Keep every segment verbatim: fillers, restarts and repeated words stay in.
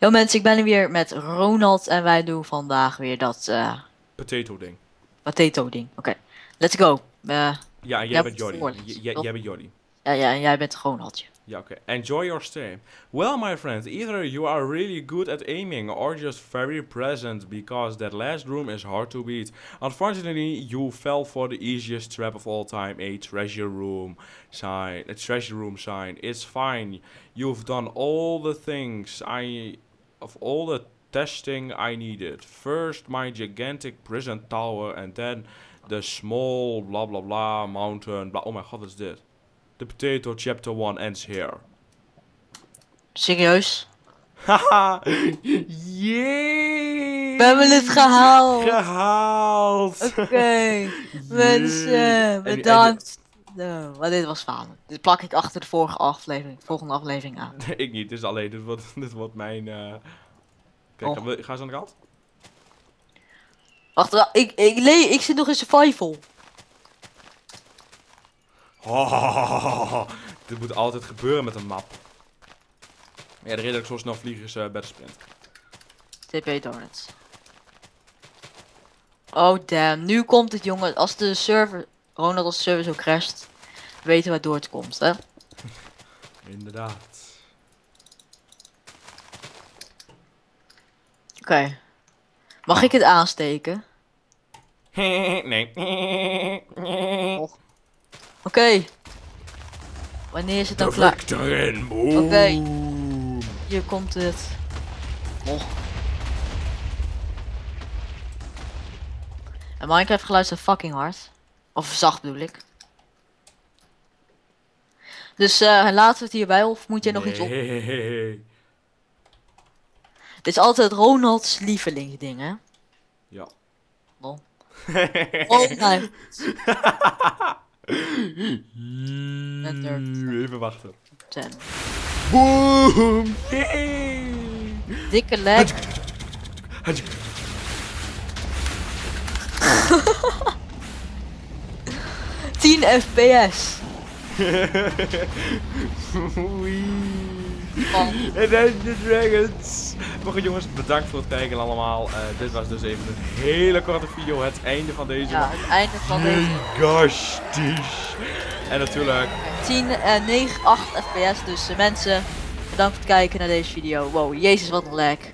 Yo mensen, ik ben hier weer met Ronald en wij doen vandaag weer dat uh, Potato ding. potato ding. Oké, okay. Let's go. Uh, ja, en jij bent Jordi. Jij bent Jordi. Ja, ja, en jij bent Ronaldje. Ja, oké. Okay. Enjoy your stay. Well, my friends, either you are really good at aiming or just very present, because that last room is hard to beat. Unfortunately, you fell for the easiest trap of all time, a treasure room sign. A treasure room sign. It's fine. You've done all the things I... of all the testing I needed. First my gigantic prison tower and then the small blah blah blah mountain blah. Oh my god, wat is dit? The potato chapter one ends here. Serieus? Haha! Jee! We hebben het gehaald! Gehaald! Oké, okay. Mensen, bedankt. No, maar dit was falen. Dit plak ik achter de vorige aflevering, volgende aflevering aan. Ik niet, dus alleen, dit wordt, dit wordt mijn... Uh... Kijk, oh. Ga eens aan de kant. Wacht, ik, ik, nee, ik zit nog in survival. Oh, dit moet altijd gebeuren met een map. Ja, de reden dat ik zo snel vlieg is uh, bij de sprint. T P Donuts. Oh damn, nu komt het jongen. Als de server, Ronald als de server zo crasht, weten we waardoor het komt, hè? Inderdaad. Oké. Okay. Mag oh. ik het aansteken? Nee. Oh. Oké. Okay. Wanneer is het dan klaar? Oké. Okay. Hier komt het. Oh. En Minecraft geluid is fucking hard. Of zacht bedoel ik. Dus uh, laten we het hierbij of moet je nog nee. iets op? Dit is altijd Ronalds lievelingsding, hè? Ja. Oh. Oh nee. Even wachten. ten. Boom! Dikke leg. tien F P S. En dan de dragons. Maar goed jongens, bedankt voor het kijken allemaal. Uh, dit was dus even een hele korte video. Het einde van deze. Ja, het einde van deze. Gosh, en natuurlijk tien, negen, acht F P S. Dus uh, mensen, bedankt voor het kijken naar deze video. Wow, jezus wat een lag.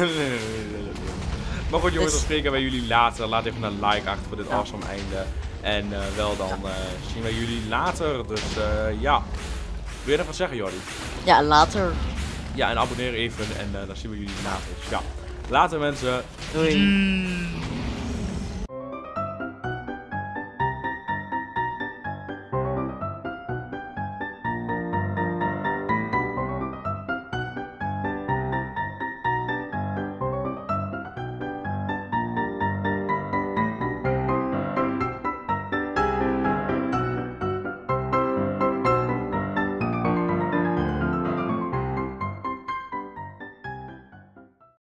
Maar goed jongens, dan spreken wij jullie later. Laat even een like achter voor dit ja. awesome einde. En uh, wel dan uh, zien wij jullie later. Dus uh, ja. Wil je nog wat zeggen, Jordi? Ja, later. Ja, en abonneer even en uh, dan zien we jullie later. Dus ja, later mensen. Doei.